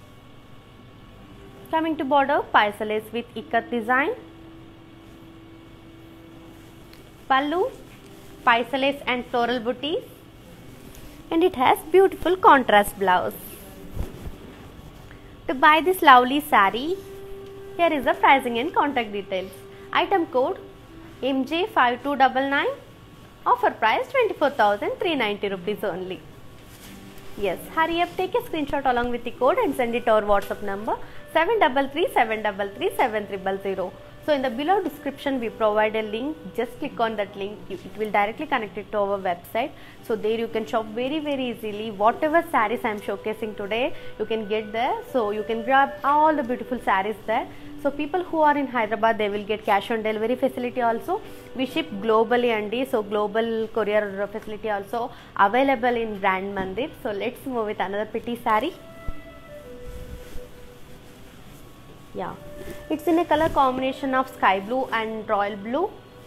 Coming to border, paisa lace with ikat design. Pallu, paisa lace and floral booties, and it has beautiful contrast blouse. To buy this lovely saree, here is the pricing and contact details. Item code MJ5299, offer price 24,390 rupees only. Yes, hurry up, take a screenshot along with the code and send it to our WhatsApp number 7337337300. So in the below description we provide a link. Just click on that link. It will directly connect it to our website. So there you can shop very easily. Whatever sarees I am showcasing today, you can get there. So you can grab all the beautiful sarees there. So people who are in Hyderabad, they will get cash on delivery facility also. We ship globally andi, so global courier facility also available in Brand Mandir. So let's move with another pretty saree. Yeah, it's in a color combination of sky blue and royal blue.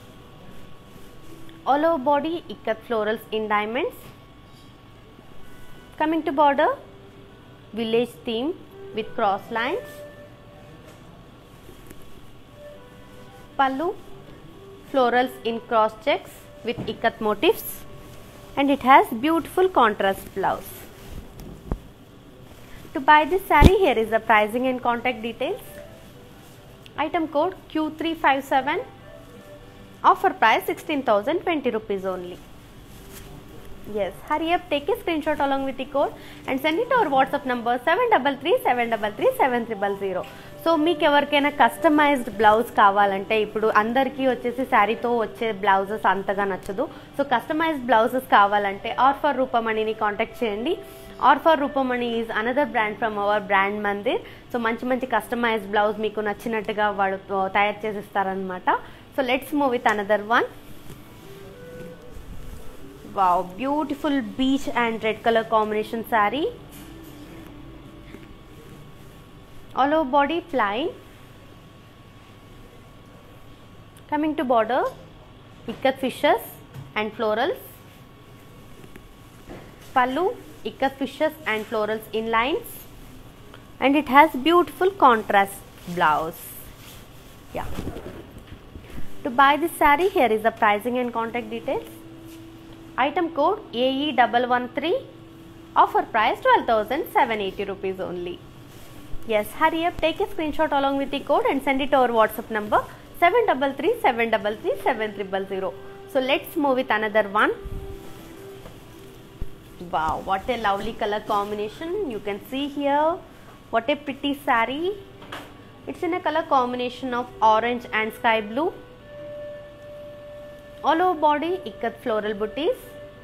All over body ikat florals in diamonds. Coming to border, village theme with cross lines. Pallu, florals in cross checks with ikat motifs, and it has beautiful contrast blouse. To buy this saree, here is the pricing and contact details. Item code Q357, offer price 16,020 rupees only. Yes, hurry up, take a screenshot along with the code and send it to our WhatsApp number 7337337300. So మీకు ఎవరికైనా customized blouse కావాలంటే, ఇప్పుడు అందరికీ వచ్చేసి శారీతో వచ్చే blouses అంతగా నచ్చదు. So customized blouses కావాలంటే ఆర్ఫర్ రూపమణిని కాంటాక్ట్ చేయండి. ఆర్ఫర్ Rupamani is another brand from our brand Mandir. So మంచి కస్టమైజ్డ్ బ్లౌజ్ మీకు నచ్చినట్టుగా వాడు తయారు చేసి ఇస్తారనమాట. So let's move with another one. Wow, beautiful peach and red colour combination sari. All over body plain. Coming to border, ikat fishes and florals. Pallu, ikat fishes and florals in lines, and it has beautiful contrast blouse. Yeah. To buy this saree, here is the pricing and contact details. Item code AE113, offer price 12,780 rupees only. Yes, hurry up, take a screenshot along with the code and send it to our WhatsApp number 7337337300. So let's move with another one. Wow, what a lovely color combination. You can see here, what a pretty saree. It's in a color combination of orange and sky blue. All over body ikat floral booties.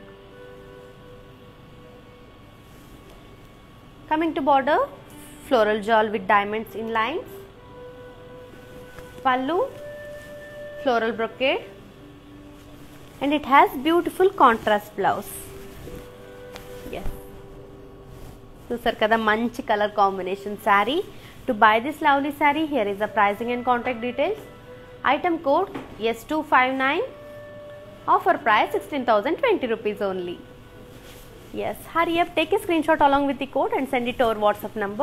Coming to border, floral jewel with diamonds in lines. Pallu, floral brocade, and it has beautiful contrast blouse. Yes, చూసారు కదా, మంచి colour combination sari. To buy this lovely sari, here is the pricing and contact details. Item code S259, offer price 16,020 rupees only. Yes, hurry up, take a screenshot along with the code and send it to our WhatsApp number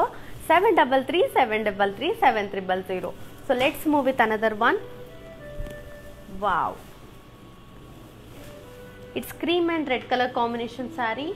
7337337300. So let's move with another one. Wow, it's cream and red color combination saree.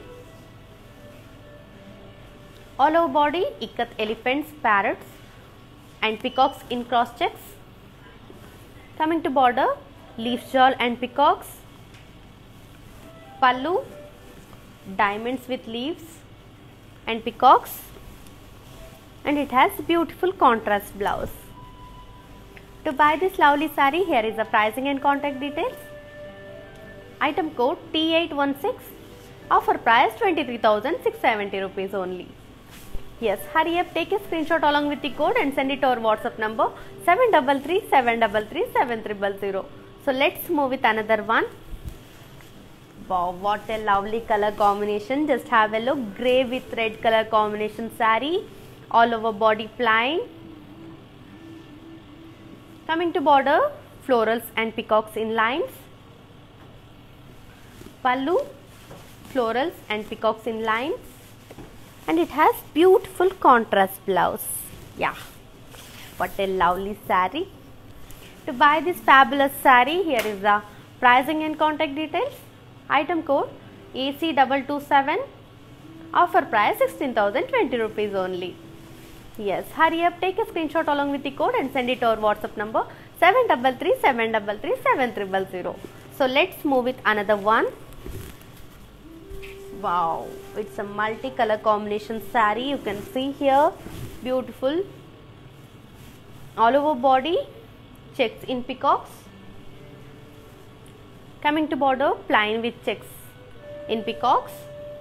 All over body ikat elephants, parrots and peacocks in cross checks. Coming to border, leaf shawl and peacocks. Pallu, diamonds with leaves and peacocks, and it has beautiful contrast blouse. To buy this lovely saree, here is the pricing and contact details. Item code T816, offer price 23,670 rupees only. Yes, hurry up, take a screenshot along with the code and send it to our WhatsApp number 733-733-7300. So let's move with another one. Wow, what a lovely color combination. Just have a look. Grey with red color combination saree. All over body plain. Coming to border, florals and peacocks in lines. Pallu, florals and peacocks in lines. And it has beautiful contrast blouse. Yeah, what a lovely saree. To buy this fabulous saree, here is the pricing and contact details. Item code AC227, offer price 16,020 rupees only. Yes, hurry up, take a screenshot along with the code and send it to our WhatsApp number 733-733-7300. So let's move with another one. Wow, it's a multi-color combination saree. You can see here, beautiful. All over body, checks in peacocks. Coming to border, plain with checks in peacocks.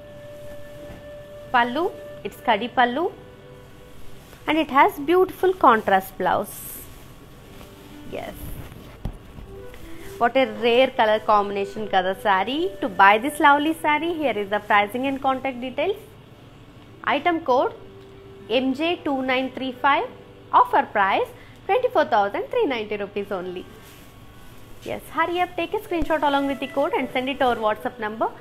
Pallu, it's Kadi pallu, and it has beautiful contrast blouse. Yes, what a rare color combination kada saree. To buy this lovely saree, here is the pricing and contact details. Item code MJ2935, offer price 24,390 rupees only. Yes, hurry up, take a screenshot along with the code and send it to our WhatsApp number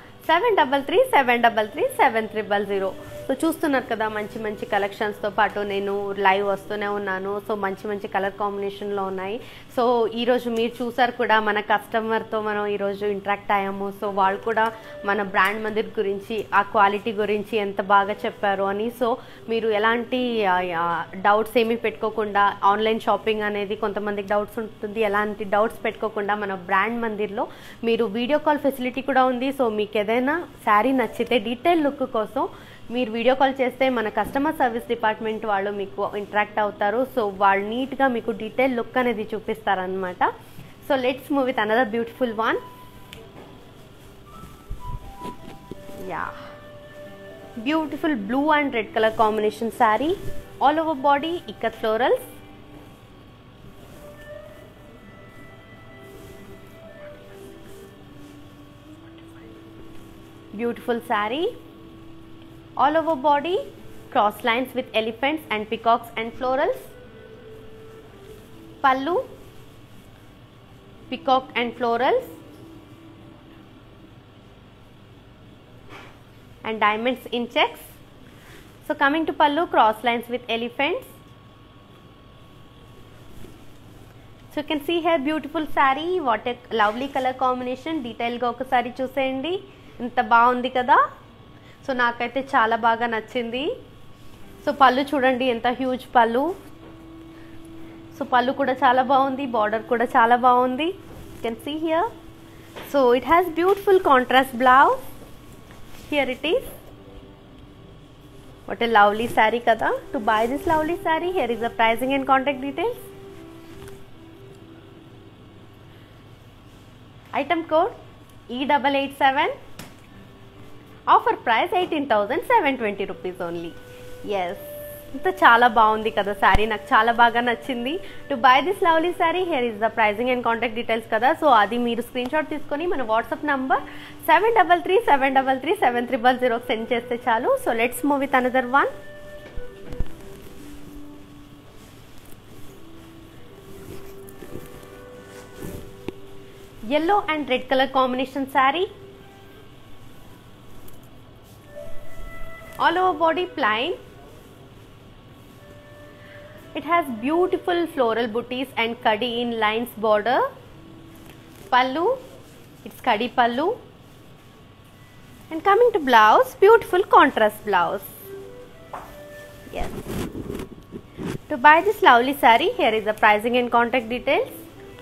733-733-7300. So చూస్తున్నారు కదా, మంచి మంచి కలెక్షన్స్తో పాటు నేను live వస్తూనే ఉన్నాను. So మంచి మంచి కలర్ కాంబినేషన్లో ఉన్నాయి. సో ఈరోజు మీరు చూసారు కూడా, మన కస్టమర్తో మనం ఈరోజు ఇంటరాక్ట్ అయ్యాము. సో వాళ్ళు కూడా మన బ్రాండ్ మందిర్ గురించి, ఆ క్వాలిటీ గురించి ఎంత బాగా చెప్పారు అని. సో మీరు ఎలాంటి డౌట్స్ ఏమీ పెట్టుకోకుండా, ఆన్లైన్ షాపింగ్ అనేది కొంతమందికి డౌట్స్ ఉంటుంది, ఎలాంటి డౌట్స్ పెట్టుకోకుండా మన బ్రాండ్ మందిర్లో మీరు వీడియో కాల్ ఫెసిలిటీ కూడా ఉంది. సో మీకు ఏదైనా శారీ నచ్చితే డీటెయిల్ లుక్ కోసం మీరు వీడియో కాల్ చేస్తే మన కస్టమర్ సర్వీస్ డిపార్ట్మెంట్ వాళ్ళు మీకు ఇంటరాక్ట్ అవుతారు. సో వాళ్ళు నీట్గా మీకు డీటెయిల్ లుక్ అనేది చూపిస్తారనమాట. So let's move with another beautiful one. Yeah, beautiful blue and red colour combination sari. All over body ikat florals. Beautiful saree. All over body cross lines with elephants and peacocks and florals. Pallu, peacock and florals, and diamonds in checks. So coming to pallu, cross lines with elephants. So you can see here, beautiful saree. What a lovely color combination. Detail ga okasari chuseyandi. ఇంత బాగుంది కదా. So నాకైతే చాలా బాగా నచ్చింది. So పళ్ళు చూడండి, ఎంత హ్యూజ్ పళ్ళు. సో పళ్ళు కూడా చాలా బాగుంది, బార్డర్ కూడా చాలా బాగుంది. You can see here. So it has beautiful contrast blouse. Here it is. What a lovely sari కదా. To buy this lovely sari, here is the pricing and contact details. Item code E887, offer price 18,720 rupees only. Yes, ఇంత చాలా బాగుంది కదా శారీ, నాకు చాలా బాగా నచ్చింది. To buy this lovely sari, here is the pricing and contact details కదా. సో అది మీరు స్క్రీన్ షాట్ తీసుకొని మన వాట్సాప్ నంబర్ 733-733-7300 సెండ్ చేస్తే చాలు. So let's move with another one. yellow and red color combination saree. All over body plain. It has beautiful floral booties and kadi in lines border. pallu, it's kadi pallu. And coming to blouse, beautiful contrast blouse. Yes. To buy this lovely saree, here is the pricing and contact details.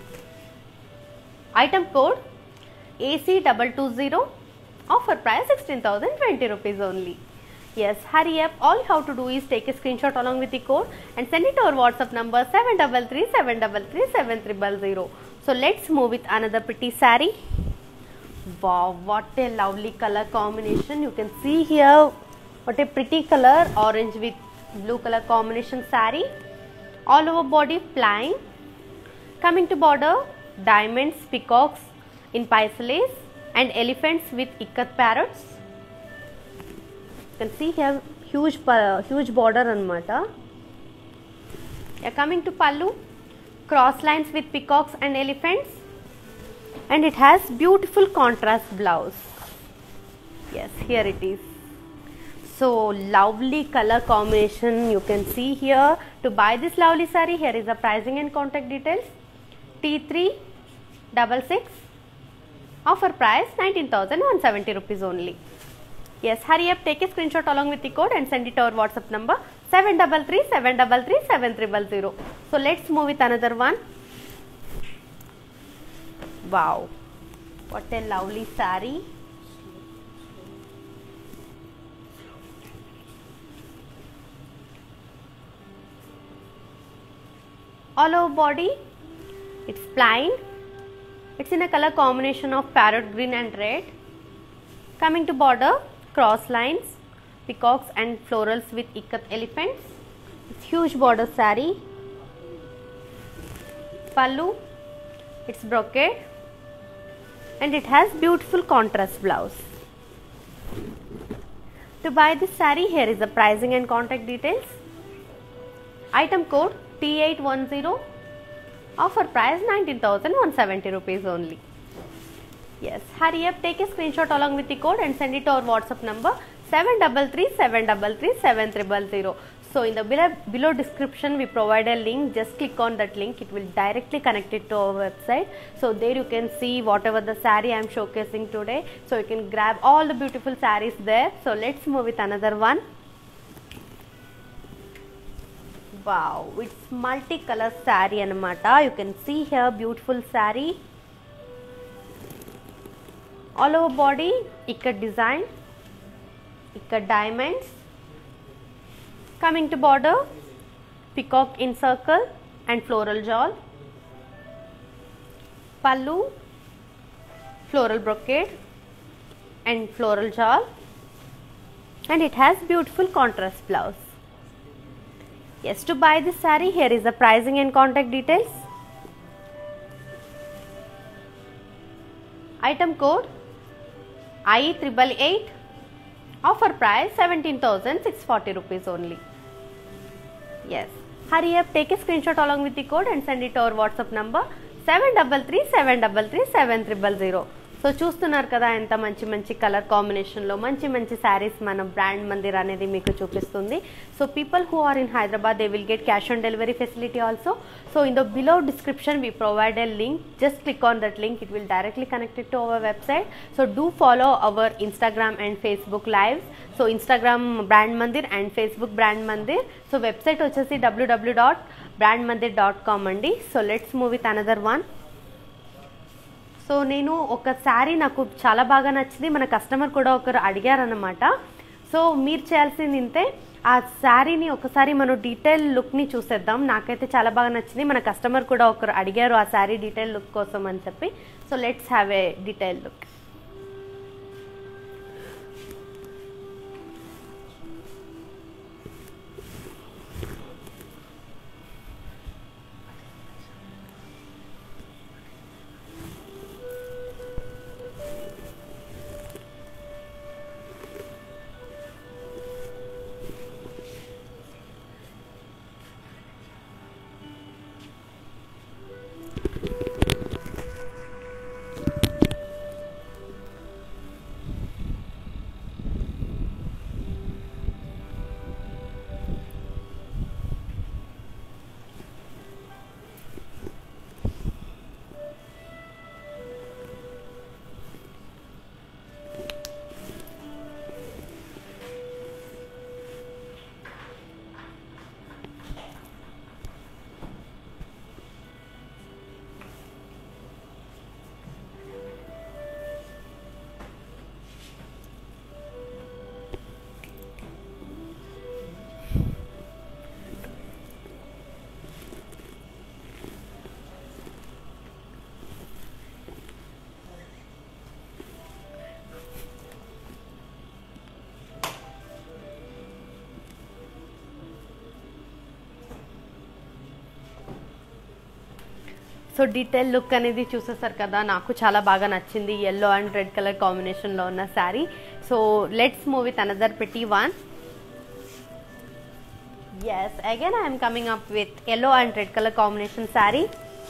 Item code AC220. Offer price 16,020 rupees only. Yes, hurry up. All you have to do is take a screenshot along with the code and send it to our WhatsApp number 733-733-7300. So let's move with another pretty saree. Wow, what a lovely color combination. You can see here what a pretty color, orange with blue color combination saree. All over body plain. Coming to border, diamonds, peacocks in paisley and elephants with ikat parrots. You can see here huge border anamata. Yeah, coming to pallu, cross lines with peacocks and elephants, and it has beautiful contrast blouse. Yes, here it is. So lovely color combination you can see here. To buy this lovely saree, here is the pricing and contact details. T366. Offer price 19,170 rupees only. Yes, hurry up, take a screenshot along with the code and send it to our WhatsApp number 733-733-7300. So let's move with another one. Wow, what a lovely saree. All over body, it's plain. It's in a color combination of parrot green and red. Coming to border, cross lines, peacocks and florals with ikat elephants. It's huge border saree. Pallu, it's brocade, and it has beautiful contrast blouse. To buy this saree, here is the pricing and contact details. Item code T810. Offer price 19,170 rupees only. Yes, hurry up, take a screenshot along with the code and send it to our WhatsApp number 733-733-7300. So in the below description we provide a link. Just click on that link, it will directly connect it to our website. So there you can see whatever the saree I am showcasing today. So you can grab all the beautiful sarees there. So let's move with another one. Wow, it's multicolor saree anamata. You can see here beautiful saree. All over body, ikat design, ikat diamonds. Coming to border, peacock in circle and floral jewel. Pallu, floral brocade and floral jewel, and it has beautiful contrast blouse. Yes, to buy this saree, here is the pricing and contact details. Item code I888. Offer price 17,640 rupees only. Yes, hurry up, take a screenshot along with the code and send it to our WhatsApp number 733-733-7300. So చూస్తున్నారు కదా ఎంత మంచి మంచి colour కాంబినేషన్లో మంచి మంచి శారీస్ మన brand Mandir అనేది మీకు చూపిస్తుంది. So people who are in Hyderabad they will get cash on delivery facility also. So in the below description we provide a link. Just click on that link, it will directly connect it to our website. So do follow our Instagram and Facebook lives. So Instagram brand mandir and Facebook brand mandir. So website వచ్చేసి www.brandmandir.com అండి. So let's move with another one. So నేను ఒక శారీ నాకు చాలా బాగా నచ్చింది, మన customer కూడా ఒకరు అడిగారనమాట. సో మీరు చేయాల్సింది ఇంతే, ఆ శారీని ఒకసారి మనం డీటెయిల్ లుక్ని చూసేద్దాం. నాకైతే చాలా బాగా నచ్చింది, మన కస్టమర్ కూడా ఒకరు అడిగారు ఆ శారీ డీటెయిల్ లుక్ కోసం అని చెప్పి. So let's have a detail look. So detail look అనేది చూసేసారు కదా, నాకు చాలా బాగా నచ్చింది yellow అండ్ రెడ్ కలర్ కాంబినేషన్లో ఉన్న sari. So let's move with another pretty one. Yes, again I am coming up with yellow and red color combination saree.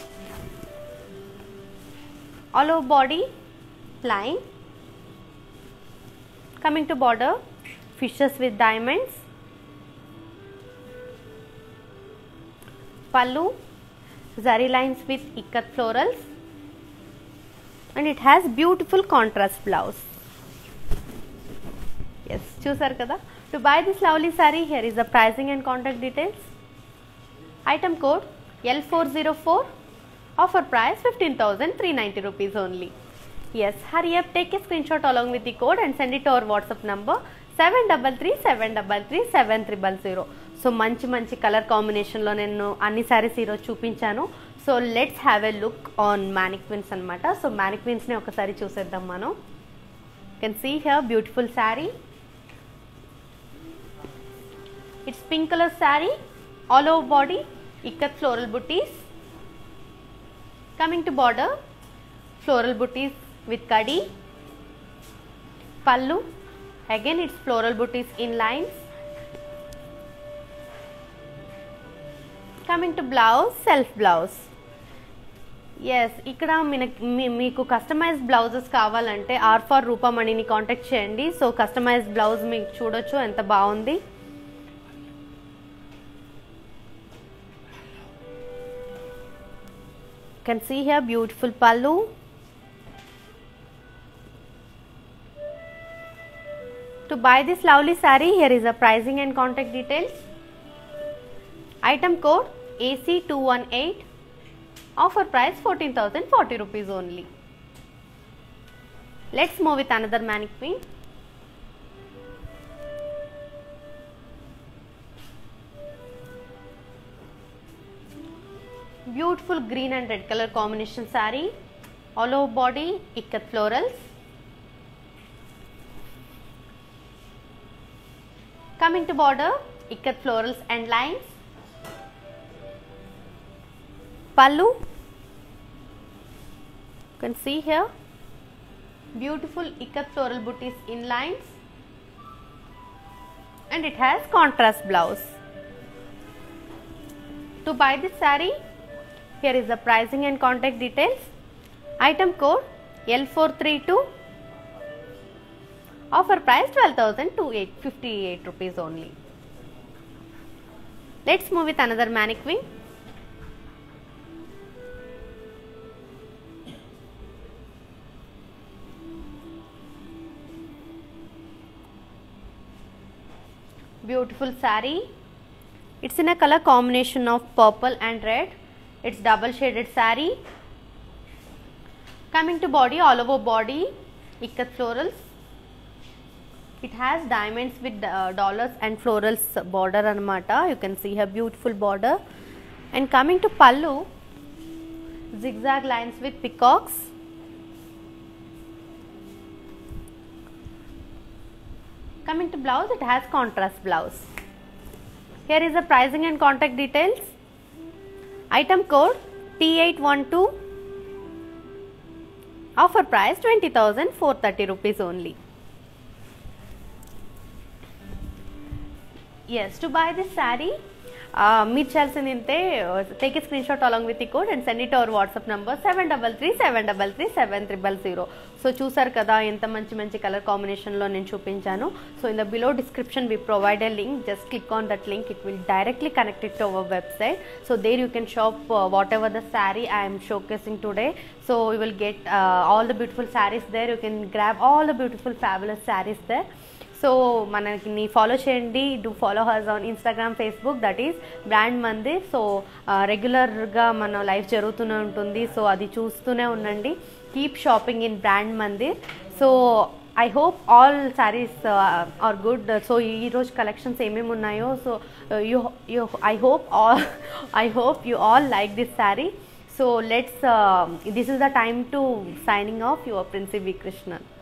All over body plain. Coming to border, fishes with diamonds. Pallu, zari lines with ikat florals, and it has beautiful contrast blouse. Yes, చూసారు కదా. To buy this lovely saree, here is the pricing and contact details. Item code L404. Offer price 15,390 rupees only. Yes, hurry up, take a screenshot along with the code and send it to our WhatsApp number 7337337300. So మంచి colour కాంబినేషన్లో నేను అన్ని శారీస్ ఈరోజు చూపించాను. So let's have a look on mannequins అనమాట. సో మ్యానిక్విన్స్ని ఒకసారి చూసేద్దాం మనం. Can see here beautiful sari. It's pink color saree, all over body, ikat floral booties. Coming to border, floral booties with kadi. Pallu, again it's floral booties in lines. Coming to blouse, self blouse. Yes, ఇక్కడ మీకు customized blouses కావాలంటే R4 రూపమణిని contact చేయండి. So customized blouse మీకు చూడొచ్చు ఎంత బాగుంది. Can see here beautiful pallu. To buy this lovely saree, here is the pricing and contact details. Item code AC218. Offer price 14,040 rupees only. Let's move with another mannequin. Beautiful green and red color combination saree, all over body ikat florals. Coming to border, ikat florals and lines. Pallu, you can see here beautiful ikat floral booties in lines, and it has contrast blouse. To buy this saree, here is the pricing and contact details. Item code L432. Offer price 12,258 rupees only. Let's move with another mannequin. Beautiful saree. It's in a color combination of purple and red. It's double shaded saree. Coming to body, all over body ikat florals. It has diamonds with dollars and florals border anamata. You can see her beautiful border. And coming to pallu, zigzag lines with peacocks. Coming to blouse, it has contrast blouse. Here is the pricing and contact details. Item code T812. Offer price 20,430 rupees only. Yes, to buy this saree, మీరు చేయాల్సింది ఇంతే, take a screen shot along with the code and send it our WhatsApp number 7337337300. So చూసారు కదా ఎంత మంచి colour కాంబినేషన్లో నేను చూపించాను. So in the below description we provide a link, just click on that link, it will directly connected to our website. So there you can shop whatever the sari I am showcasing today. So you will get all the beautiful sarees there. You can grab all the beautiful fabulous sarees there. So మనకి follow చేయండి, do follow hers on Instagram, Facebook, that is brand Mandir. So రెగ్యులర్గా మన live జరుగుతూనే ఉంటుంది, so అది చూస్తూనే ఉండండి. Keep shopping in brand Mandir. So I hope all sarees are good. So ఈరోజు కలెక్షన్స్ ఏమేమి ఉన్నాయో, so I hope you all like this sari. So let's this is the time to signing off. Your Prince V. Krishnan.